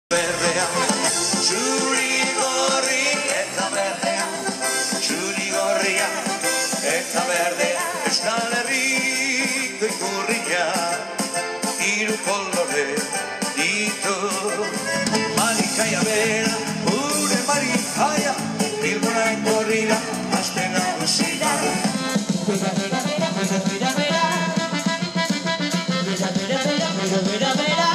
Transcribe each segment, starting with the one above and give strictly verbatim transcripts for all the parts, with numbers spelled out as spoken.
Berdea, txuri gorri eta berdea, txuri gorria eta berdea, Euskal Herriko ikurria, hiru kolore ditu. Marikaia bera, gure marikaia, Bilbora etorrira, aste nagusira. Bera, bera, bera, bera, bera, bera, bera, bera, bera, bera, bera.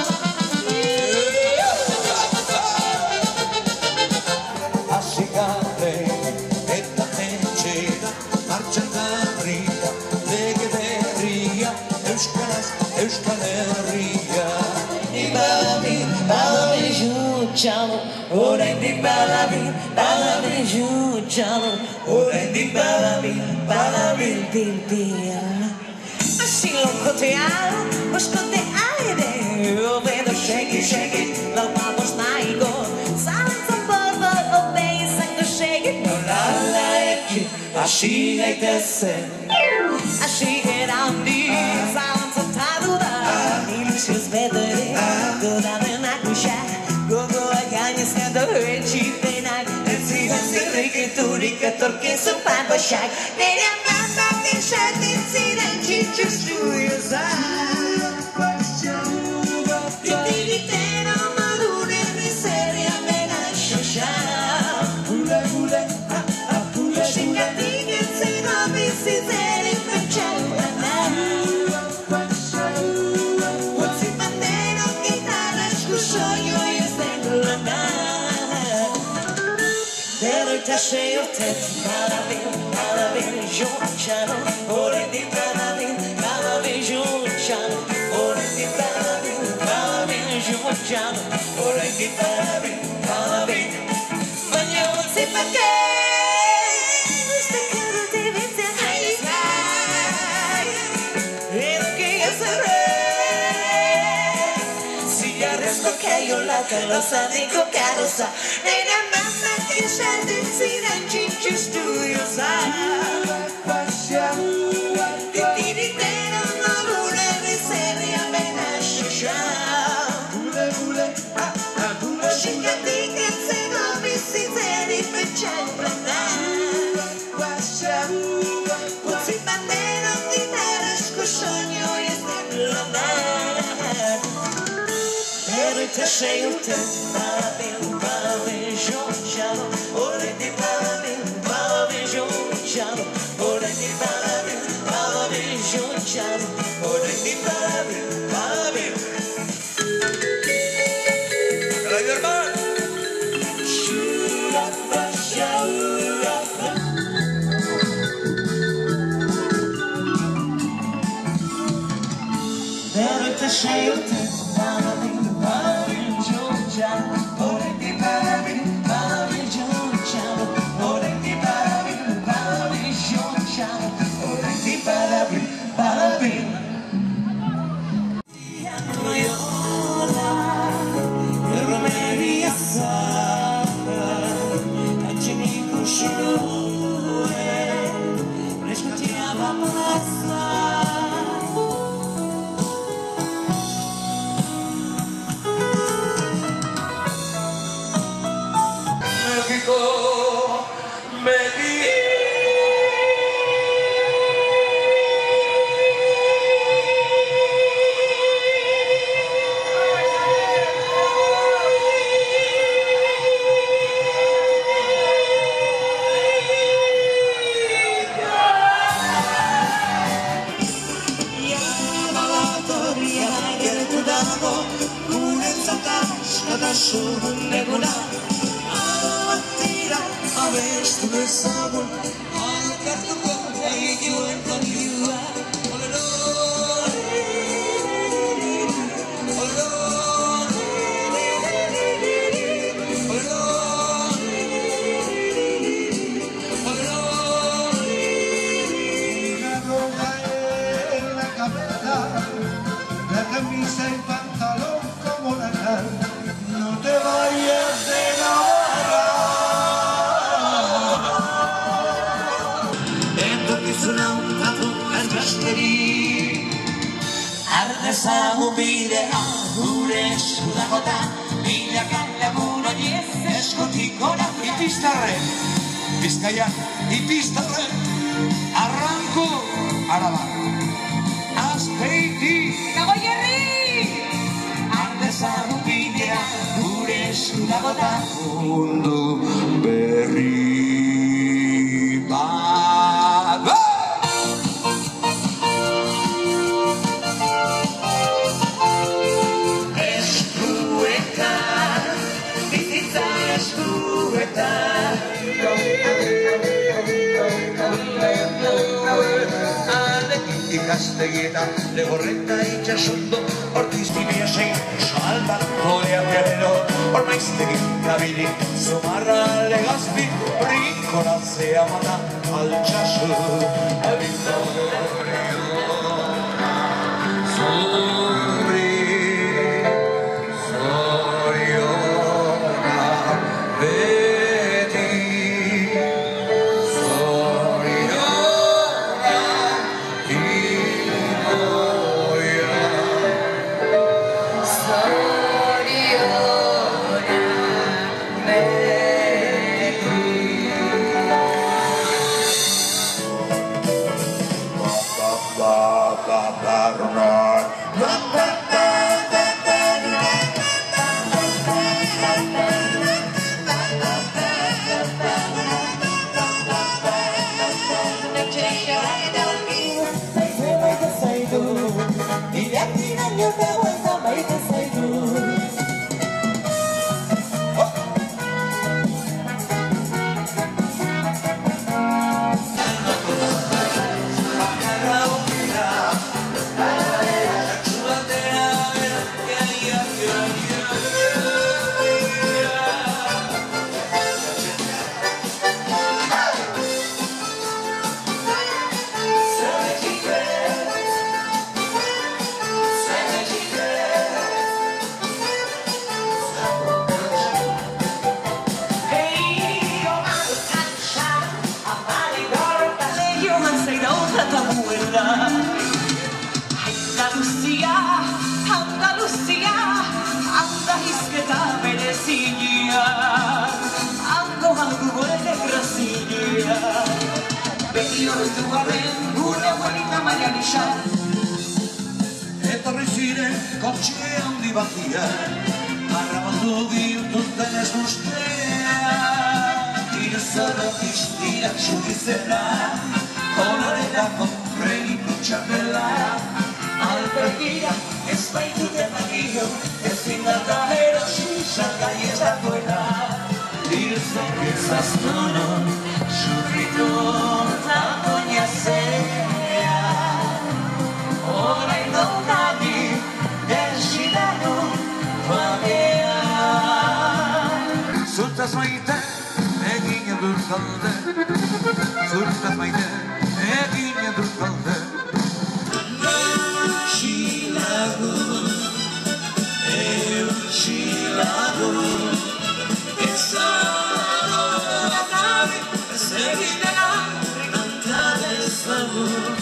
Eta etxera, martxan garria, lege berria, Euskaraz, Euskal Herria. Balabi, balabi jutxalo, oraindik balabi, balabi jutxalo, oraindik balabi, balabi pilpia. Así lokotea, boskotea ere, obedo segi, segi, lau vamos nahiko, zantzan borbo, obe izango segi, nolala eki, asi gaitezen, asi gerandi, zantzatadu da, ilusioz bedere, godamen akusak, gogoak gainezkatu etxipenak, ez ziren zirrikiturik etorkizun pagosak, nire amamak dinxatin ziren txitxustu iozak. Ditiritero madure miseria mena xoxak, gule, gule, ah, ah, gule, xingatik ez zero bizizeri pentsaurana. Utzi bandero gitarra eskusoio ez den lana. Berroita sei urte, balabil, balabil jutxalo, oraindik balabil, balabil jutxalo, oraindik balabil, balabil jutxalo, oraindik balabil, balabil. Baina utzi bake, uste karute bitzea haizai, eduki ez erre, zigarrezko kaiola kalozadiko karoza, nire amamak esaten ziren txintxustu iozak. Ditiritero nobure miseria mena xoxak, gule, gule, ah, ah, gule, xingatik ez zego bizitzeri pentsaurana. Utzi bandero gitarra eskusoio ez den lana. Berroita sei urte, balabil, balabil jutxalo, oraindik balabil, balabil jutxalo, oraindik balabil, balabil jutxalo, oraindik balabil, balabil. Hola, mi hermano. Xurapa, xurapa. Berroita sei urte, balabil, balabil jutxalo, oraindik balabil, balabil jutxalo, oraindik balabil, balabil jutxalo, oraindik balabil, balabil. Loyola, erromeria zara, atxen ikusi nuen, neskatia baplaza. México, México. Balatoria gertu dago, guretzat askatasun eguna. Abestu ezagun, alkartuko egituen konbiua. Una roja en la cabeza, la camisa y pantalón como la cal. No te vayas de enamorar. Ardezagun bidea, gure esku dagotan, Ipiztarren, Bizkaia, Ipiztarren, Arranko, Araba, Azpeiti, Nagoierri! Artezago bidea, gure eskunagota, mundu berri bat. Eskuetan, bizitza eskuetan. Ikastegietan, legorreta itxasundo, ortiztibia sein, salbat kodea pianero, ormaiztegi gabili, zumarra legazpi, brikora zea mata, altxasu, abizorioa, zurri, zorioa, beti, Andalusia, Andalusia, anda hizketa berezia, hango hango gure grazia. Beti horretu garren, gure abuelita Maria Luisa. Etorri ziren kotxe handi batia, harramandu bihurtuten ez guztea, iruzoro piztiak txurizera, koloretako regiko txapela, alpergia ez baitute magio, ez zindata erosi, salgai ez dagoela, iruzoro izaztunon, xurritu takoina zea, orain dukani, desiranu, bagean. Zurtaz maite, egin edur kalde, zurtaz maite, egin edur kalde. Eutxilagun, eutxilagun, ezagotan, ez egitera, antadezagun.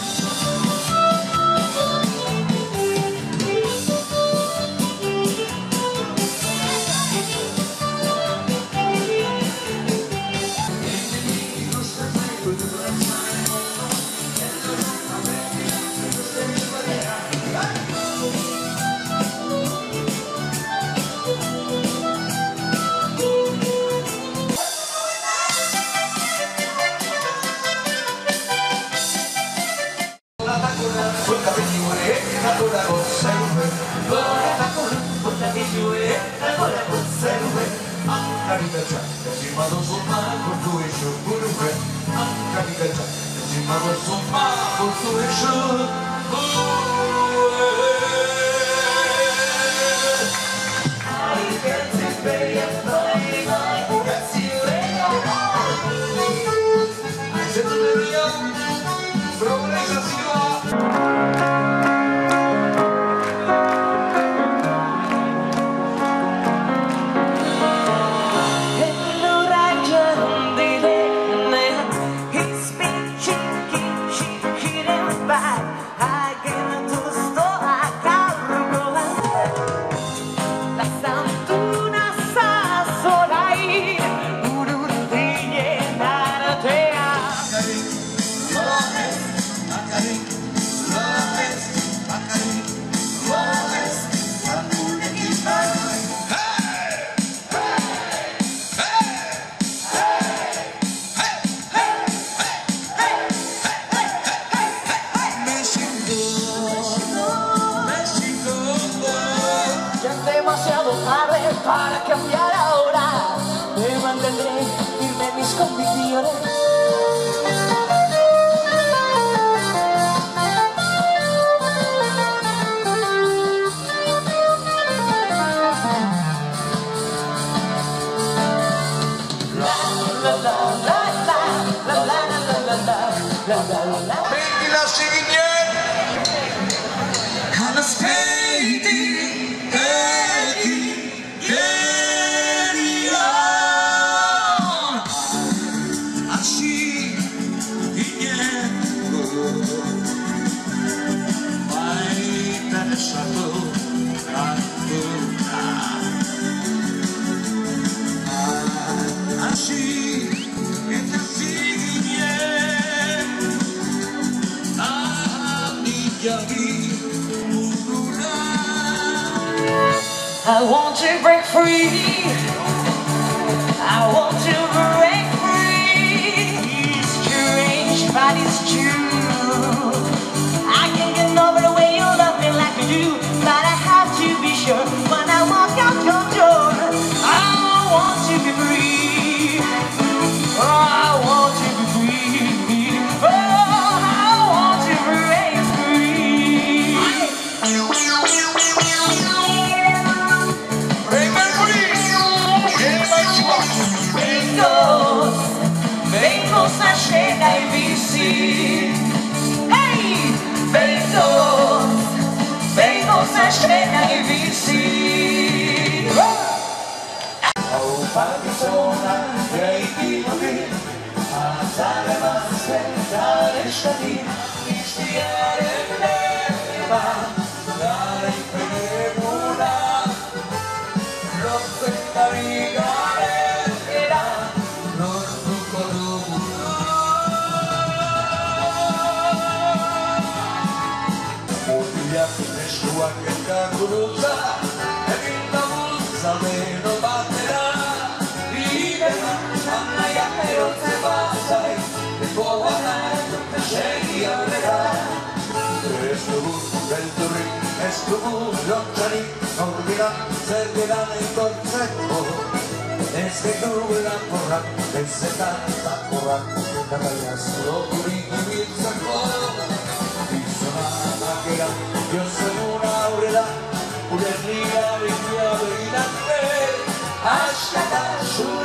I get para cambiar ahora. Me mantendré firme en mis convicciones. Meglila singing Kana skating Eki Gerion Ashi Ingen Maita Sato Ratuna Ashi I want to break free. I want to break free. It's strange, but it's true. I can't get over the way you love me like you do, but I have to be sure when I walk out your door. I want to be free. Oh, I want to be free. Oh, I want to break free. Vengo a chega e vici. Hey, vengo, vengo a chega e vici. Oh, Pakistana, great movie. Asare masse, dare shadi, istiare nema, dare pregula, rosse carigare era, rosso colubu. Motilia nesua che caguruza, e vinta musa meno batterà. Es como lottari, olvida, servirá en consejo. Es que tuve la porra, que se canta porra, que vayas lo que vi sacó. Y sonaba que era, yo soy una aurela, una niña, mi vida, vida, hasta la